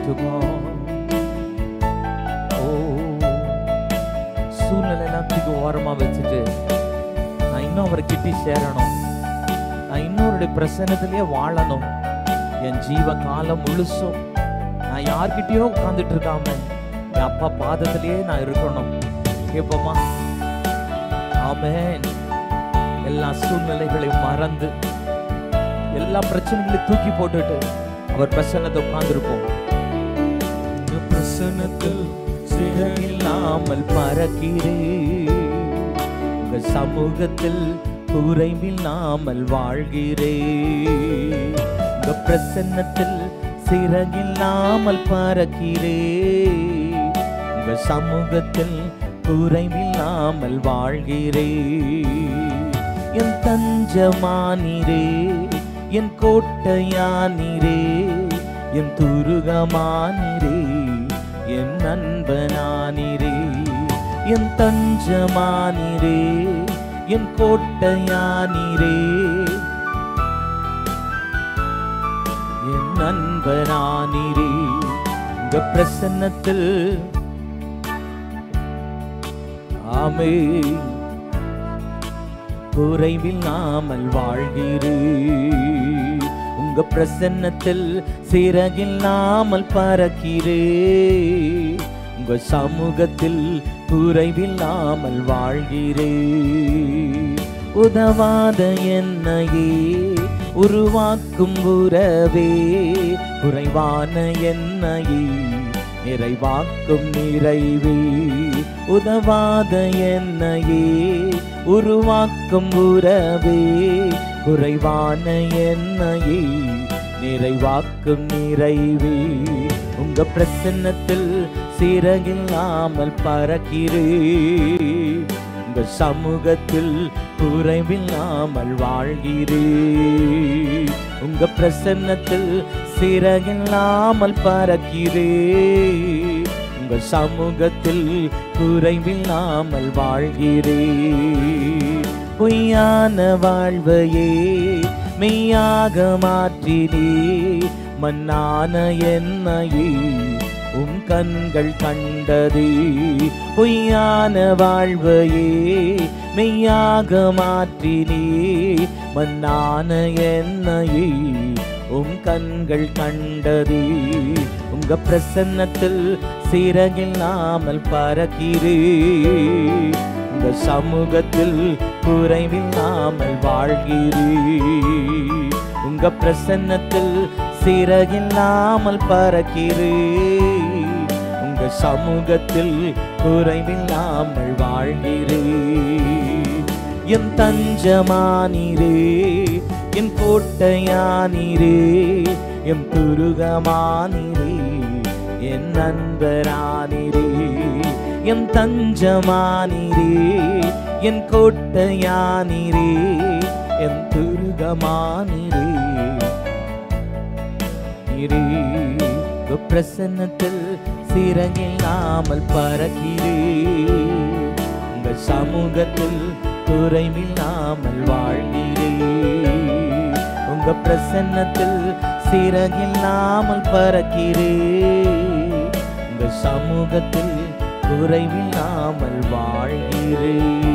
to God. சூழ்நிலை எல்லாத்துக்கும் ஓரமா வச்சுட்டு நான் இன்னும் அவரை கிட்டி சேரணும், நான் இன்னொருடைய பிரசன்னத்திலேயே வாழணும். என் ஜீவ காலம் முழுசும் நான் யார்கிட்டயோ உட்கார்ந்துட்டு இருக்காம என் அப்பா பாதத்திலேயே நான் இருக்கணும். கேட்போமா? ஆமென். எல்லா சூழ்நிலைகளையும் மறந்து எல்லா பிரச்சனைகளையும் தூக்கி போட்டுட்டு அவர் பிரசன்னத்தை உட்கார்ந்துருப்போம். பிரசன்னத்தில் சிறையில்லாமல் பறக்கிறேன், உங்க சமூகத்தில் குறைவில்லாமல் வாழ்கிறேன். உங்க பிரசன்னத்தில் சிறகில்லாமல் பறக்கிறேன், உங்க சமூகத்தில் குறைவில்லாமல் வாழ்கிறேன். என் தஞ்சமானீரே, என் கோட்டையானீரே, என் துருகமானீரே, என் அன்பனானீரே. என் தஞ்சமானீரே, என் கோட்டையானீரே, என் அன்பனானீரே. உங்க பிரசன்னத்தில் ஆமென் குறைவில்லாமல் வாழ்கிறேன். உங்க பிரசன்னத்தில் சிறகில்லாமல் பறக்கிறேன், உங்க சமூகத்தில் குறைவில்லாமல் வாழ்கிறேன். உதவாத என்னையே உருவாக்கும் உறவே, குறைவான என்னையே நிறைவாக்கும் நிறைவே. உதவாத என்னையே உருவாக்கும் உறவே, குறைவான என்னையே நிறைவாக்கும் நிறைவே. உங்க பிரசன்னத்தில் சிறகில்லாமல் பறக்கிறேன், உங்க சமூகத்தில் குறைவில்லாமல் வாழ்கிறேன். உங்க பிரசன்னத்தில் சிறகில்லாமல் பறக்கிறேன், உங்க சமூகத்தில் குறைவில்லாமல் வாழ்கிறேன். பொய்யான வாழ்வையே மெய்யாக மாற்றினே, மண்ணான என்னையே உம் கண்கள் கண்டதே. பொய்யான வாழ்வையே மெய்யாக மாற்றினே, மண்ணான என்னையே உம் கண்கள் கண்டதே. உங்க பிரசன்னத்தில் சிறகில்லாமல் பறக்கிறேன், உங்க சமூகத்தில் குறைவில்லாமல் வாழ்கிறேன். உங்க பிரசன்னத்தில் சிறகில்லாமல் பறக்கிறேன், உங்க சமூகத்தில் குறைவில்லாமல் வாழ்கிறேன். என் தஞ்சமானீரே, என் கோட்டையானீரே, என் துருகமானீரே, என் நண்பரானீரே. என் தஞ்சமானீரே, என் கோட்டையானீரே, என் துருகமானீரே. பிரசன்னத்தில் சிறகில்லாமல் பறக்கிறேன், உங்க சமூகத்தில் குறைவில்லாமல் வாழ்கிறேன். உங்க பிரசன்னத்தில் சிறகில்லாமல் பறக்கிறேன், உங்க சமூகத்தில் குறைவில்லாமல் வாழ்கிறேன்.